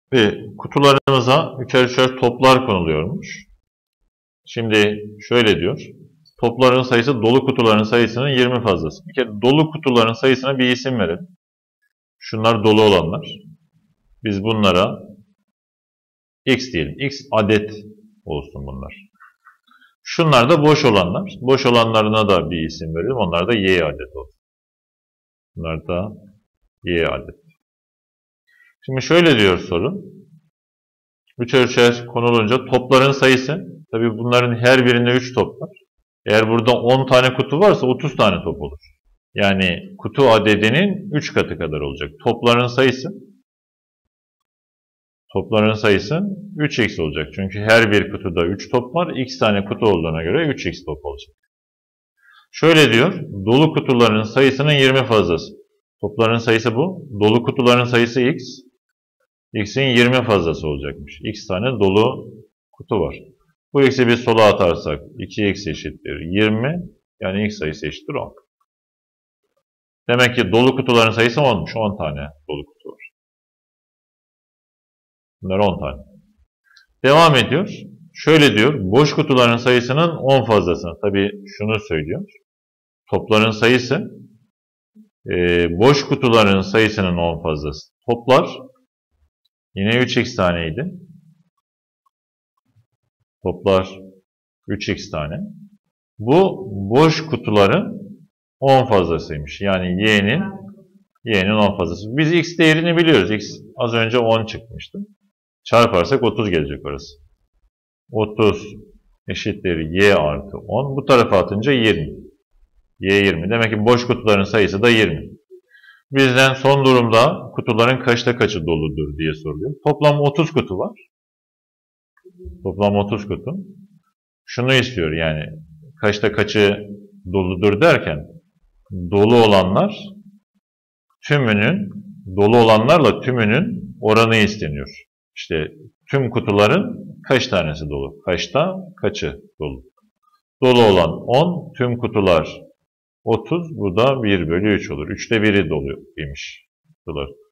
Ve kutularımıza üçer üçer toplar konuluyormuş. Şimdi şöyle diyor. Topların sayısı dolu kutuların sayısının 20 fazlası. Bir kere dolu kutuların sayısına bir isim verelim. Şunlar dolu olanlar. Biz bunlara X diyelim. X adet olsun bunlar. Şunlar da boş olanlar. Boş olanlarına da bir isim verelim. Onlar da Y adet olsun. Bunlar da Y adet. Şimdi şöyle diyor soru. Üçer üçer konulunca topların sayısı. Tabii bunların her birinde 3 top var. Eğer burada 10 tane kutu varsa 30 tane top olur. Yani kutu adedinin 3 katı kadar olacak. Topların sayısı 3x olacak. Çünkü her bir kutuda 3 top var. X tane kutu olduğuna göre 3x top olacak. Şöyle diyor. Dolu kutuların sayısının 20 fazlası. Topların sayısı bu. Dolu kutuların sayısı x. X'in 20 fazlası olacakmış. X tane dolu kutu var. Bu x'i bir sola atarsak 2x eşittir 20. Yani x sayısı eşittir 10. Demek ki dolu kutuların sayısı 10'muş. 10 tane dolu kutu var. Bunlar 10 tane. Devam ediyor. Şöyle diyor. Boş kutuların sayısının 10 fazlasını. Tabii şunu söylüyor. Topların sayısı boş kutuların sayısının 10 fazlası. Toplar yine 3x taneydi. Toplar 3x tane. Bu boş kutuların 10 fazlasıymış. Yani y'nin 10 fazlası. Biz x değerini biliyoruz. X az önce 10 çıkmıştı. Çarparsak 30 gelecek orası. 30 eşittir y artı 10. Bu tarafa atınca 20. Y 20. Demek ki boş kutuların sayısı da 20. Bizden son durumda kutuların kaçta kaçı doludur diye soruluyor. Toplam 30 kutu var. Toplam 30 kutu. Şunu istiyor yani kaçta kaçı doludur derken dolu olanlarla tümünün oranı isteniyor. İşte tüm kutuların kaç tanesi dolu? Kaçta kaçı dolu? Dolu olan 10, tüm kutular 30, bu da 1 bölü 3 olur. 3'te 1'i dolu imiş kutular.